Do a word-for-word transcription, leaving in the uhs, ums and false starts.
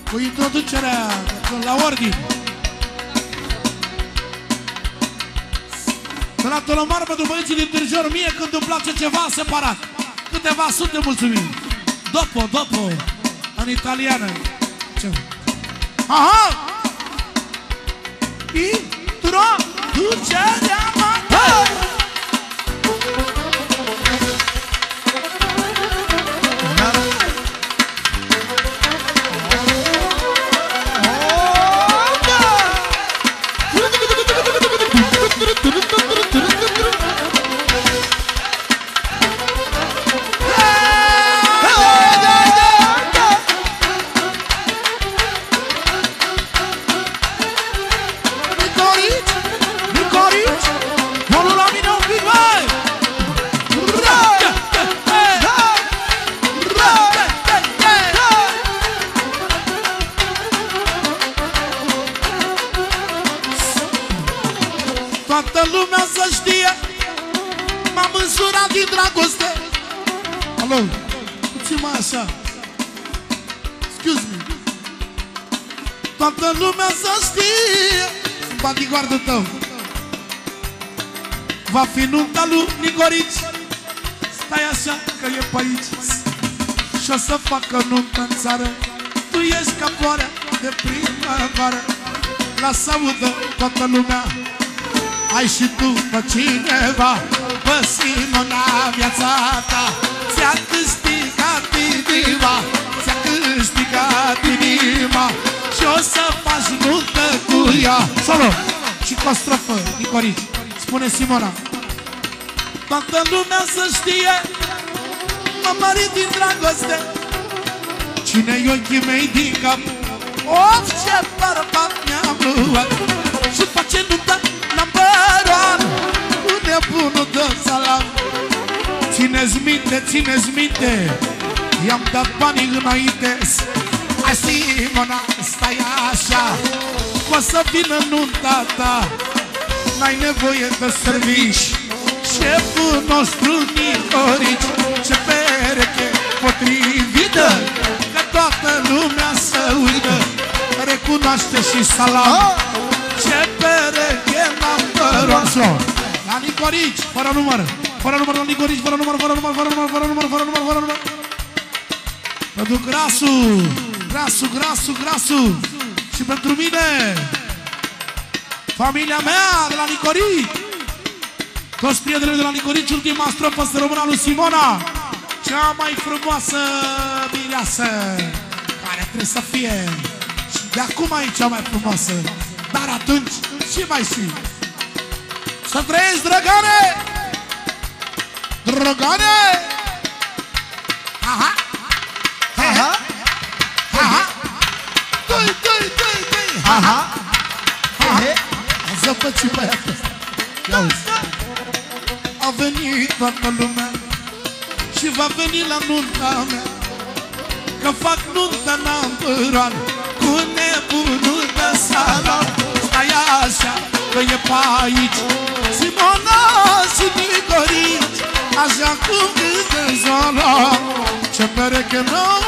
cu introducerea la ordine. De la Tolomar pentru băieții din Târjor, mie când îmi place ceva separat. Câteva sute mulțumim. Dopo, dopo, în italiană. Ce? Aha! Introducerea mea. Toată lumea să știe, m-am însurat din dragoste. Alo, puțin mai așa. Excuse me. Toată lumea să știe, bodyguardul tău. Va fi nunta lui Nicorici. Stai așa că e pe aici. Și o să facă nuntă în țară. Tu ești ca floarea de primăvară. Lasă audă toată lumea. Ai și tu pe cineva, pe Simona, viața ta. Ți-a câștigat inima, ți-a câștigat inima. Și o să faci nuntă cu ea. Solo! Și cu o strofă, Nicorici. Spune Simona. Toată lumea să știe, m-am mărit din dragoste. Cine-i ochii mei din cap? Of, ce bărbat mi-am luat. Și face nuntă la băroan, cu nebunul de salam. Țineți minte, țineți minte, i-am dat banii înainte. Hai Simona, stai așa, o să vină nunta ta. N-ai nevoie de servici, șeful nostru Nicorici. Ce pereche potrivită, că toată lumea să uită. Recunoaște și salam. Ce pereche number. La Nicorici, fără număr. Fără număr la Nicorici, fără număr, fără număr, fără număr, fără număr, fără număr, fără număr. Pentru Grasu, Grasu, Grasu, Grasu. Și pentru mine, familia mea de la Nicorici. Toți prietenii de la Nicorici, ultima strofă să rămână lui Simona. Cea mai frumoasă mireasă care trebuie să fie. Și de acum e cea mai frumoasă. Dar atunci și mai și. Să trăiești, drăgane! Drăgane! Aha! Aha! Aha! Doi, doi, doi, doi! Aha! Aha! A zăpăcit băiatul ăsta. Ia uzi. A venit toată lumea și va veni la nunta mea. Că fac nunta n-am cu nebunul de salam. Stai așa că e pe aici Simona și Nicorici, așa cum câte zona. Ce pereche nou